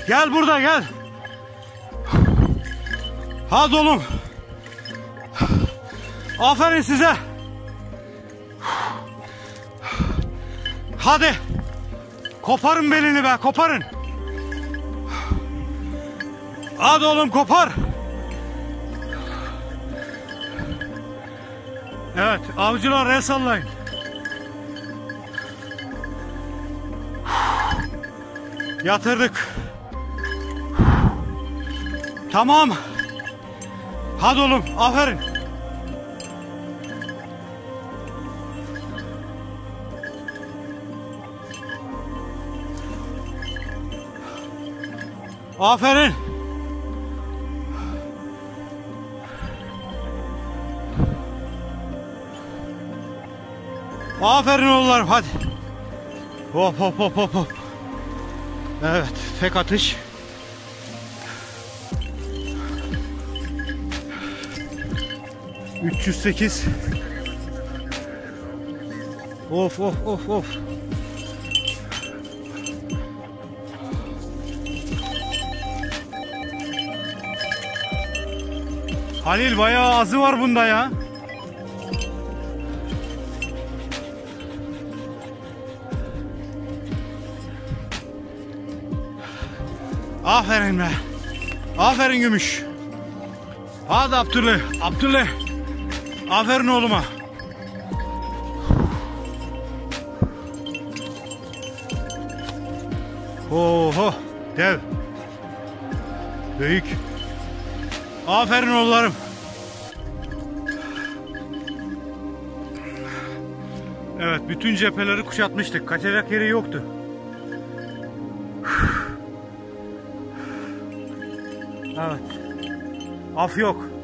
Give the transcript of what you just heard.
Gel burada gel. Hadi oğlum. Aferin size. Hadi. Koparın belini be, koparın. Hadi oğlum kopar. Evet, avcılar el sallayın. Yatırdık. Tamam. Hadi oğlum, aferin. Aferin. Aferin oğullarım, hadi. Hop hop hop hop hop. Evet, tek atış. ...308. Of of of of. Halil, bayağı azı var bunda ya. Aferin be. Aferin Gümüş. Hadi Abdülay. Abdülay. Aferin oğluma. Oho. Dev. Büyük. Aferin oğullarım. Evet, bütün cepheleri kuşatmıştık. Kaçacak yeri yoktu. Evet. Af yok.